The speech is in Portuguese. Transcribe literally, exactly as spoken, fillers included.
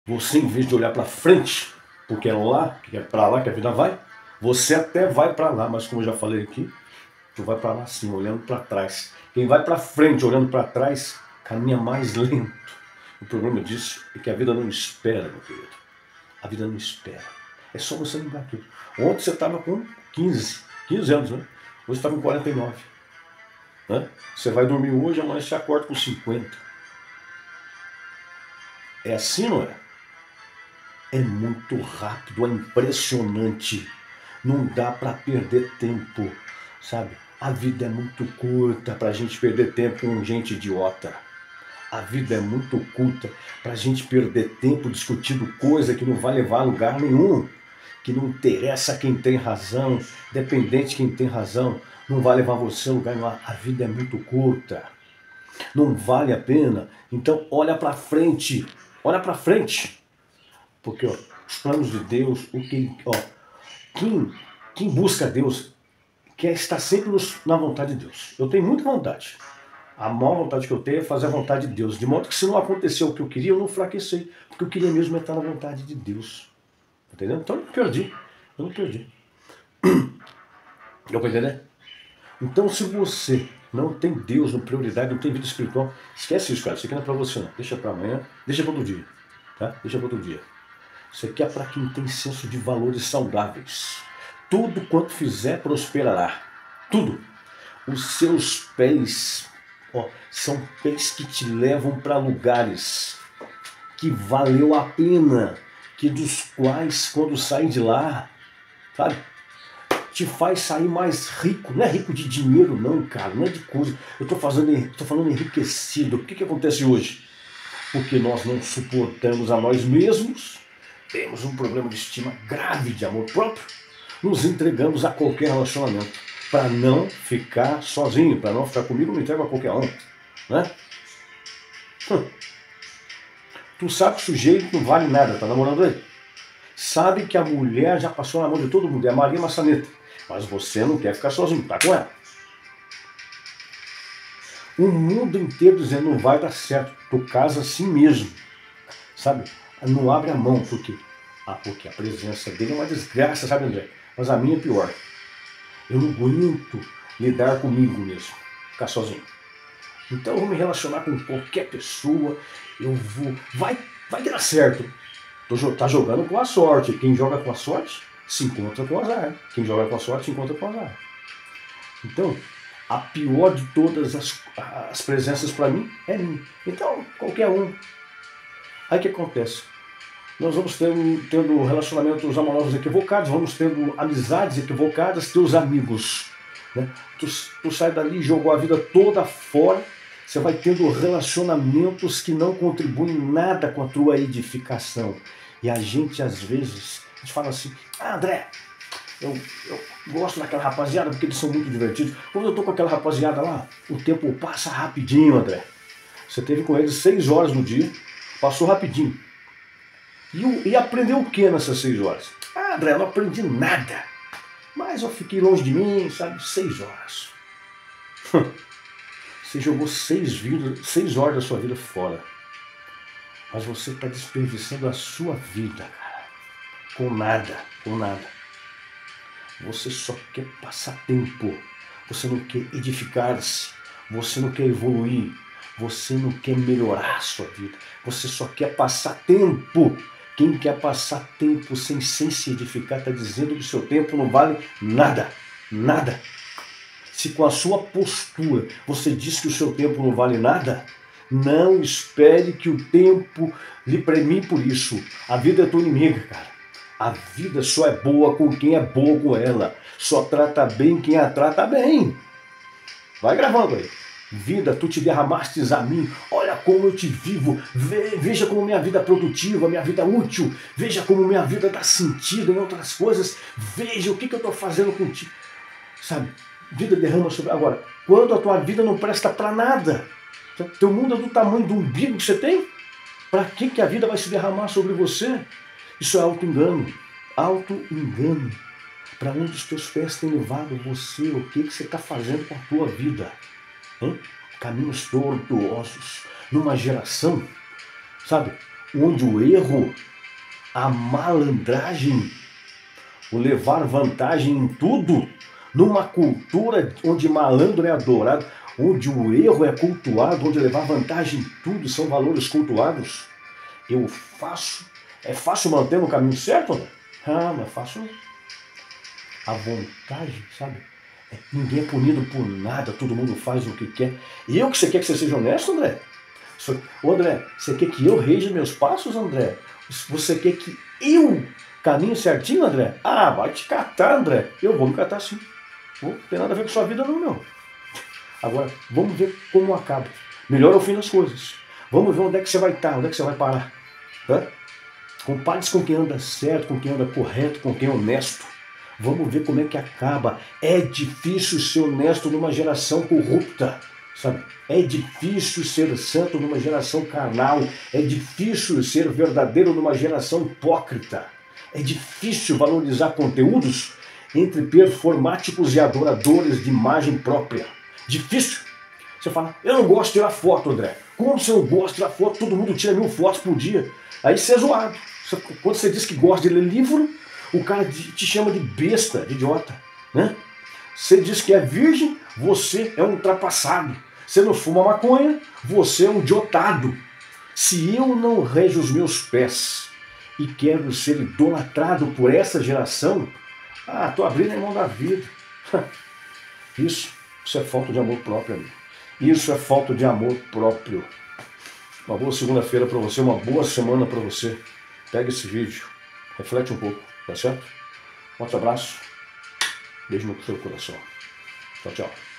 Você, em vez de olhar para frente, porque é lá, que é para lá que a vida vai, você até vai para lá, mas como eu já falei aqui, tu vai para lá sim, olhando para trás. Quem vai para frente, olhando para trás, caminha mais lento. O problema disso é que a vida não espera, meu querido. A vida não espera. É só você lembrar tudo. Ontem você estava com quinze, quinze anos, né? Hoje você está com quarenta e nove. Né? Você vai dormir hoje, amanhã você acorda com cinquenta. É assim, não é? É muito rápido, é impressionante. Não dá para perder tempo, sabe? A vida é muito curta para a gente perder tempo com gente idiota. A vida é muito curta para a gente perder tempo discutindo coisa que não vai levar a lugar nenhum. Que não interessa quem tem razão, dependente de quem tem razão, não vai levar você a lugar nenhum. A vida é muito curta. Não vale a pena. Então olha para frente. Olha para frente. Porque ó, os planos de Deus, o que, ó, quem, quem busca Deus quer estar sempre nos, na vontade de Deus. Eu tenho muita vontade. A maior vontade que eu tenho é fazer a vontade de Deus. De modo que se não aconteceu o que eu queria, eu não fraquecei. Porque eu queria mesmo estar na vontade de Deus. Entendeu? Então eu não perdi. Eu não perdi. Deu pra entender? Então se você não tem Deus no prioridade, não tem vida espiritual, esquece isso, cara. Isso aqui não é pra você não. Deixa pra amanhã. Deixa pra outro dia. Tá? Deixa pra outro dia. Isso aqui é para quem tem senso de valores saudáveis. Tudo quanto fizer prosperará. Tudo. Os seus pés, ó, são pés que te levam para lugares que valeu a pena, que dos quais, quando sai de lá, sabe, te faz sair mais rico. Não é rico de dinheiro não, cara, não é de coisa. Eu estou fazendo, tô falando enriquecido. O que, que acontece hoje? Porque nós não suportamos a nós mesmos, temos um problema de estima grave de amor próprio, nos entregamos a qualquer relacionamento para não ficar sozinho, para não ficar comigo, me entrego a qualquer um. Né? Hum. Tu sabe que o sujeito não vale nada, tá namorando ele? Sabe que a mulher já passou na mão de todo mundo, é a Maria Maçaneta, mas você não quer ficar sozinho, tá com ela. O mundo inteiro dizendo não vai dar certo, tu casa assim mesmo, sabe? Não abre a mão, por quê? Ah, porque a presença dele é uma desgraça, sabe, André? Mas a minha é pior. Eu não aguento lidar comigo mesmo, ficar sozinho. Então eu vou me relacionar com qualquer pessoa, eu vou... Vai, vai dar certo. Tô, tá jogando com a sorte. Quem joga com a sorte, se encontra com o azar. Quem joga com a sorte, se encontra com o azar. Então, a pior de todas as, as presenças para mim é minha. Então, qualquer um. Aí o que acontece? Nós vamos tendo, tendo relacionamentos amorosos equivocados, vamos tendo amizades equivocadas, teus amigos. Né? Tu, tu sai dali e jogou a vida toda fora, você vai tendo relacionamentos que não contribuem nada com a tua edificação. E a gente, às vezes, a gente fala assim, ah, André, eu, eu gosto daquela rapaziada porque eles são muito divertidos. Quando eu tô com aquela rapaziada lá, o tempo passa rapidinho, André. Você teve com eles seis horas no dia, passou rapidinho. E, e aprendeu o que nessas seis horas? Ah, André, eu não aprendi nada. Mas eu fiquei longe de mim, sabe, seis horas. Você jogou seis, vidas, seis horas da sua vida fora. Mas você está desperdiçando a sua vida, cara. Com nada, com nada. Você só quer passar tempo. Você não quer edificar-se. Você não quer evoluir. Você não quer melhorar a sua vida. Você só quer passar tempo. Quem quer passar tempo sem, sem se edificar está dizendo que o seu tempo não vale nada. Nada. Se com a sua postura você diz que o seu tempo não vale nada, não espere que o tempo lhe premie por isso. A vida é tua inimiga, cara. A vida só é boa com quem é boa com ela. Só trata bem quem a trata bem. Vai gravando aí. Vida, tu te derramastes a mim. Olha como eu te vivo. Veja como minha vida é produtiva, minha vida é útil. Veja como minha vida dá sentido em outras coisas. Veja o que, que eu estou fazendo contigo. Sabe? Vida derrama sobre... Agora, quando a tua vida não presta para nada, teu mundo é do tamanho do umbigo que você tem, para que, que a vida vai se derramar sobre você? Isso é auto-engano. Auto-engano. Para onde os teus pés têm levado você? O que, que você está fazendo com a tua vida? Hein? Caminhos tortuosos. Numa geração, sabe? onde o erro, a malandragem, o levar vantagem em tudo, numa cultura onde malandro é adorado, onde o erro é cultuado, onde levar vantagem em tudo são valores cultuados, eu faço, é fácil manter no caminho certo, André? Ah, mas é fácil. A vontade, sabe? Ninguém é punido por nada, todo mundo faz o que quer. E eu que você quer que você seja honesto, André? Ô André, você quer que eu reja meus passos, André? Você quer que eu caminho certinho, André? Ah, vai te catar, André. Eu vou me catar sim. Não tem nada a ver com sua vida não, meu. Agora, vamos ver como acaba. Melhor é o fim das coisas. Vamos ver onde é que você vai estar, onde é que você vai parar. Hã? Compadres com quem anda certo, com quem anda correto, com quem é honesto. Vamos ver como é que acaba. É difícil ser honesto numa geração corrupta, sabe? É difícil ser santo numa geração carnal. É difícil ser verdadeiro numa geração hipócrita. É difícil valorizar conteúdos entre performáticos e adoradores de imagem própria. Difícil. Você fala, eu não gosto de tirar foto, André. Como você não gosta de tirar foto? Todo mundo tira mil fotos por dia. Aí você é zoado. Quando você diz que gosta de ler livro, o cara te chama de besta, de idiota. Né? Você diz que é virgem, você é um ultrapassado. Você não fuma maconha, você é um idiotado. Se eu não rejo os meus pés e quero ser idolatrado por essa geração, ah, estou abrindo a mão da vida. Isso, isso é falta de amor próprio, amigo. Isso é falta de amor próprio. Uma boa segunda-feira para você, uma boa semana para você. Pega esse vídeo, reflete um pouco, tá certo? Forte abraço, beijo no seu coração. Tchau, tchau.